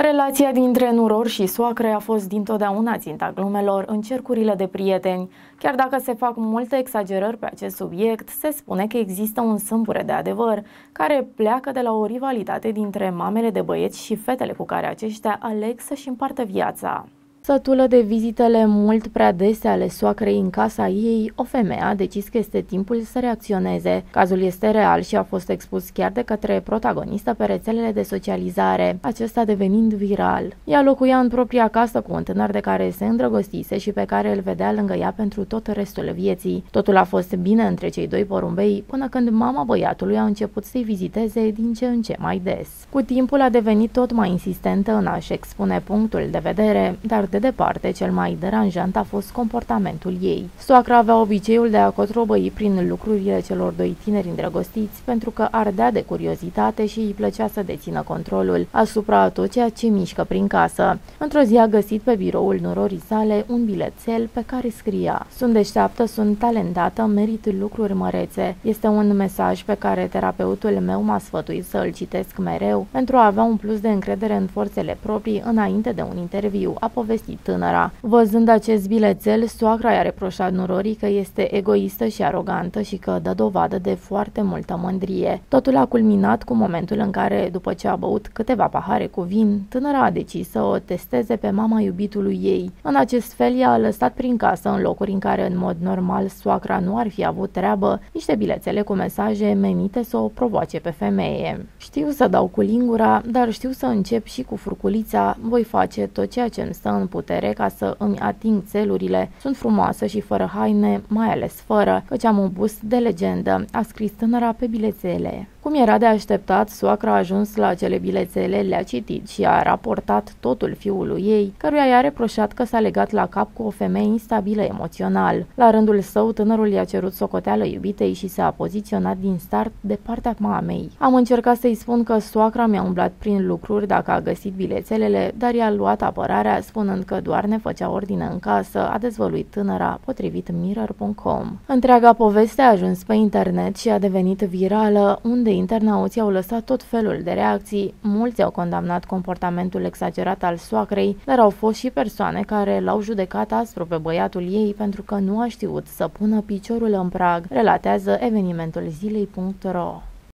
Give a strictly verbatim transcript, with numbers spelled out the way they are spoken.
Relația dintre nurori și soacre a fost dintotdeauna ținta glumelor în cercurile de prieteni. Chiar dacă se fac multe exagerări pe acest subiect, se spune că există un sâmbure de adevăr care pleacă de la o rivalitate dintre mamele de băieți și fetele cu care aceștia aleg să-și împartă viața. Sătulă de vizitele mult prea dese ale soacrei în casa ei, o femeie a decis că este timpul să reacționeze. Cazul este real și a fost expus chiar de către protagonistă pe rețelele de socializare, acesta devenind viral. Ea locuia în propria casă cu un tânăr de care se îndrăgostise și pe care îl vedea lângă ea pentru tot restul vieții. Totul a fost bine între cei doi porumbei până când mama băiatului a început să-i viziteze din ce în ce mai des. Cu timpul a devenit tot mai insistentă în a-și expune punctul de vedere, dar de departe, cel mai deranjant a fost comportamentul ei. Soacra avea obiceiul de a cotrobăi prin lucrurile celor doi tineri îndrăgostiți pentru că ardea de curiozitate și îi plăcea să dețină controlul asupra tot ceea ce mișcă prin casă. Într-o zi a găsit pe biroul nurorii sale un bilețel pe care scria: "Sunt deșteaptă, sunt talentată, merit lucruri mărețe." Este un mesaj pe care terapeutul meu m-a sfătuit să îl citesc mereu pentru a avea un plus de încredere în forțele proprii înainte de un interviu, a povestit tânăra. Văzând acest bilețel, soacra i-a reproșat nurorii că este egoistă și arogantă și că dă dovadă de foarte multă mândrie. Totul a culminat cu momentul în care, după ce a băut câteva pahare cu vin, tânăra a decis să o testeze pe mama iubitului ei. În acest fel, ea a lăsat prin casă, în locuri în care în mod normal soacra nu ar fi avut treabă, niște bilețele cu mesaje menite să o provoace pe femeie. "Știu să dau cu lingura, dar știu să încep și cu furculița. Voi face tot ceea ce îmi stă în putere ca să îmi ating țelurile. Sunt frumoasă și fără haine, mai ales fără, căci am un bust de legendă", a scris tânăra pe bilețele. Cum era de așteptat, soacra a ajuns la acele bilețele, le-a citit și a raportat totul fiului ei, căruia i-a reproșat că s-a legat la cap cu o femeie instabilă emoțional. La rândul său, tânărul i-a cerut socoteală iubitei și s-a poziționat din start de partea mamei. "Am încercat să-i spun că soacra mi-a umblat prin lucruri dacă a găsit bilețelele, dar i-a luat apărarea, spunând că doar ne făcea ordine în casă", a dezvăluit tânăra, potrivit Mirror punct com. Întreaga poveste a ajuns pe internet și a devenit virală, unde internauții au lăsat tot felul de reacții. Mulți au condamnat comportamentul exagerat al soacrei, dar au fost și persoane care l-au judecat aspru pe băiatul ei pentru că nu a știut să pună piciorul în prag, relatează evenimentul zilei punct ro.